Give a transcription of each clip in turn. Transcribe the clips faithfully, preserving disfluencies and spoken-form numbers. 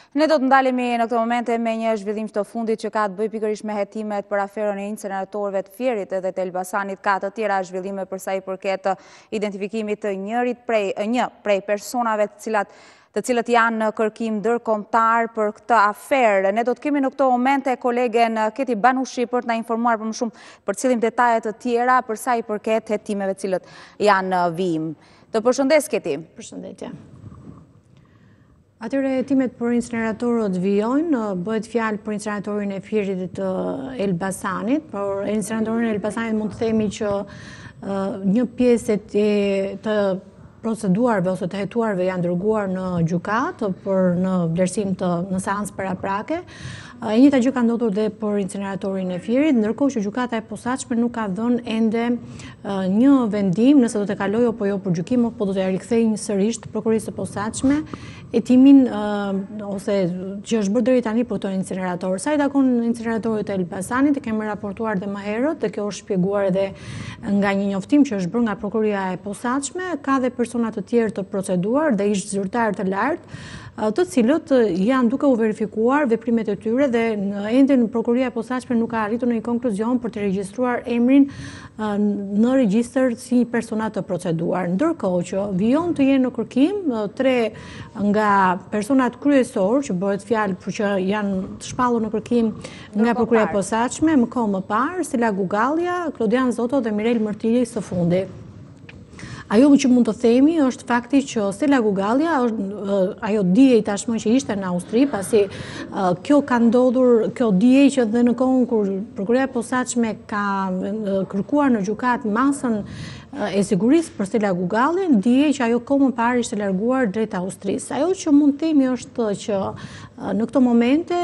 Ne do të ndalemi në këtë momente me një zhvillim të fundit që ka të bëjë pikërisht me hetimet për aferën e inceneratorëve të Fierit edhe të Elbasanit. Ka të tjera zhvillime për sa i përket identifikimit të njërit prej një prej personave të cilat të cilët janë në kërkim ndërkombëtar për këtë aferë. Ne do të kemi në këto momente kolegen Keti Banushi për të na informuar për më shumë për cilim detajet të tjera për sa i përket hetimeve të cilët janë në vijim. Të përshëndes Keti. Përshëndetje. Atyre hetimet për inceneratorët vijojnë, bëhet fjalë për inceneratorin e Fierit dhe të Elbasanit, por inceneratorin e Elbasanit mund të themi që një pjesë të proceduarve ose të hetuarve janë dërguar në gjykat për në vlerësim të në seancë paraprake. E njëjta gjë ka ndodhur dhe për inceneratorin e Fierit, ndërkohë që gjykata e posaçme nuk ka dhënë ende një vendim nëse do të kalojë apo jo për gjykim, apo do të rikthejë sërish prokurisë së posaçme hetimin ose që është bërë deri tani për këto incenerator. Sa i takon inceneratorit të Elbasanit, e kemi raportuar dhe më herët, dhe kjo është shpjeguar edhe nga një njoftim që është bërë nga prokuria e posaçme, ka dhe persona të tjerë të proceduar dhe ish zyrtar të lartë, të cilët janë duke u verifikuar veprimet e tyre dhe ende në prokuria e posaçme nuk ka arritur në një konkluzion për të regjistruar emrin në regjistër si persona të proceduar. Ndërkohë që vijon të jenë në kërkim tre nga personat kryesor që bëhet fjalë për që janë të shpallur në kërkim nga prokuria e posaçme, më kohë më parë, Stella Gugallia, Klodian Zoto dhe Mirel Mërtiri së fundi. Ajo që mund të themi është fakti që Stella Gugallia, ajo dihej tashmë që ishte në Austri, pasi kjo ka ndodhur, kjo dihej që dhe në kohën kur prokuria e posaçme ka kërkuar në gjykat masën e sigurisë për Stella Gugallian, dihej që ajo kohë më parë ishte larguar drejt Austrisë. Ajo që mund të themi është që në këto momente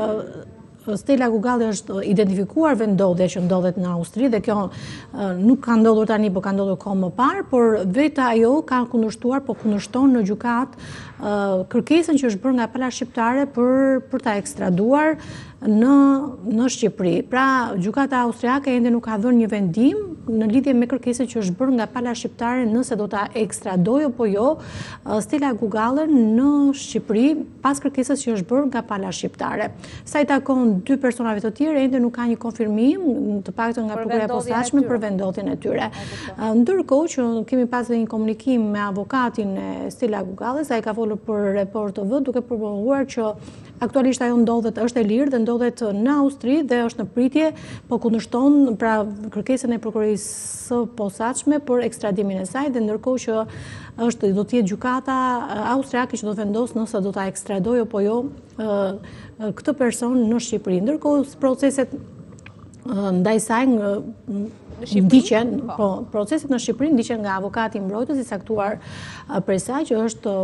Stella Gugallia është identifikuar vendodhja që ndodhet në Austri dhe kjo nuk ka ndodhur tani, por ka ndodhur kohë më parë, por vetë ajo ka kundërshtuar, po kundërshton në gjykat kërkesën që është bërë nga Pala Shqiptare për për ta ekstraduar në në Shqipëri. Pra, gjykata austriake ende nuk ka dhënë një vendim në lidhje me kërkesën që është bërë nga Pala Shqiptare nëse do ta ekstradojë apo jo Stella Gugallian në Shqipëri pas kërkesës që është bërë nga Pala Shqiptare. Sa i takon dy personave të tjerë, ende nuk ka një konfirmim, të paktën nga prokuria e posaçme për vendodhjen e tyre. Ndërkohë që kemi pasur një komunikim me avokatin e Stella Gugallias, ai ka folur për Report T V duke përmenduar që aktualisht ajo ndodhet, është e lirë dhe ndodhet në Austri dhe është në pritje, po kundërshton pra kërkesën e prokurisë së posaçme për ekstradimin e saj, dhe ndërkohë që është do të jetë gjykata austriake që do të vendosë nëse do ta ekstradojë apo jo këtë person në Shqipëri. Ndërkohë proceset ndaj saj ndiqen, po, proceset në Shqipëri ndiqen nga avokati i mbrojtës i caktuar prej saj, që është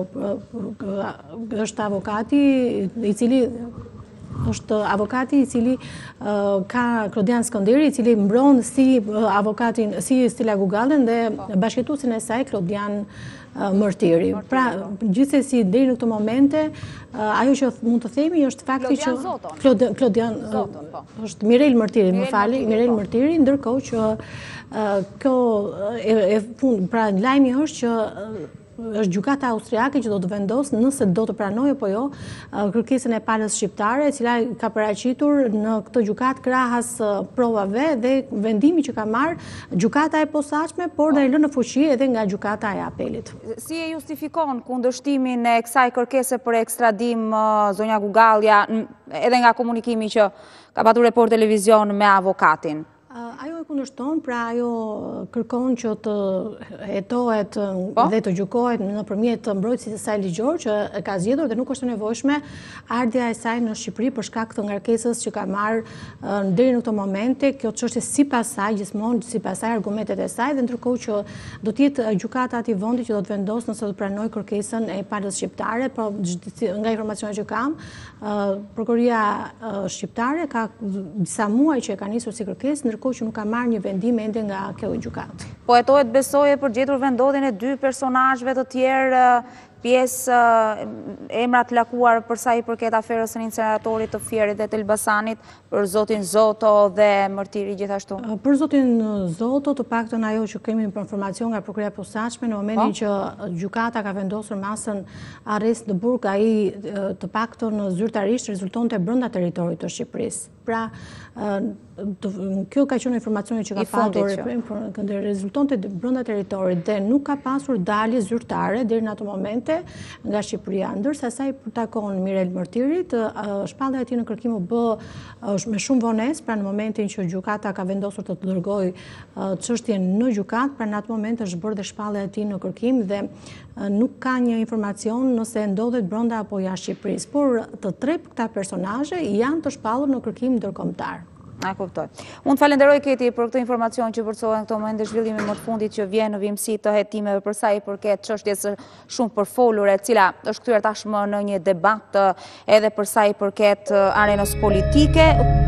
është avokati i cili është avokati i cili ka Klodian Skënderi, i cili mbron si avokatin, si Stella Gugallian dhe bashkëtuesin e saj Klodian Mërtiri. Pra, gjithsesi deri në këto momente, ajo që mund të themi është fakti që Klodian është Mirel Mërtiri, më fali, Mirel Mërtiri, ndërkohë që kjo e fund, pra lajmi është që është gjykata austriake që do të vendosë nëse do të pranojë apo jo kërkesën e palës shqiptare, e cila ka paraqitur në këtë gjykat krahas provave dhe vendimi që ka marrë gjykata e posaçme, por dhe e lënë në fuqi edhe nga gjykata e apelit. Si e justifikon kundërshtimin e kësaj kërkese për ekstradim zonja Gugallia, edhe nga komunikimi që ka patur Report Televizion me avokatin? Ajo e kundërshton, pra ajo kërkon që të hetohet dhe të gjykohet nëpërmjet mbrojtësit e saj ligjor që e ka zgjedhur dhe nuk është e nevojshme ardhja e saj në Shqipëri për shkak të ngarkesës që ka marrë deri në këto momente. Kjo çështje sipas saj, gjithmonë sipas saj argumentet e saj, dhe ndërkohë që do të jetë gjykata aty vendi që do të vendosë nëse do të pranojë kërkesën e palës shqiptare, por nga informacionet që kam, prokuria shqiptare ka disa muaj që e ka nisur si kërkesë, ndërkohë që nuk ka marrë një vendim ende nga kjo gjykatë. Po hetohet besoje për gjetur vendodhjen e dy personazhve të tjerë pjesë emrat lakuar përsa i përket aferës në inceneratorit të Fierit dhe të Elbasanit, për zotin Zoto dhe Mërtiri gjithashtu? Për zotin Zoto, të paktën ajo që kemi informacion nga prokuria posaçme, në momentin që gjykata ka vendosur masën arrest në burg, ai të paktën zyrtarisht rezultonte brenda territorit të Shqipërisë. Pra, kjo ka qenë informacioni që ka patur rezultonte brenda territorit dhe nuk ka pasur dalje zyrtare deri në ato momente nga Shqipëria. Ndërsa sa i takon Mirel Mërtirit, shpallja e tij në kërkim u bë me shumë vonesë, pra në momentin që gjykata ka vendosur të të dërgojë çështjen në gjykatë, pra në atë moment është bërë dhe shpallja e tij në kërkim dhe nuk ka një informacion nëse ndodhet brenda apo jashtë Shqipërisë, por të tre këta personazhe janë të shpallur në kërkim ndërkombëtar. A kuptoj. Unë të falenderoj Keti për këtë informacion që vërcohen këto moment dhe zhvillimi më të fundit që vjen në vimësi të hetimeve përsa i përket çështjes shumë përfolure, cila është kthyer tashmë në një debat edhe përsa i përket arenës politike.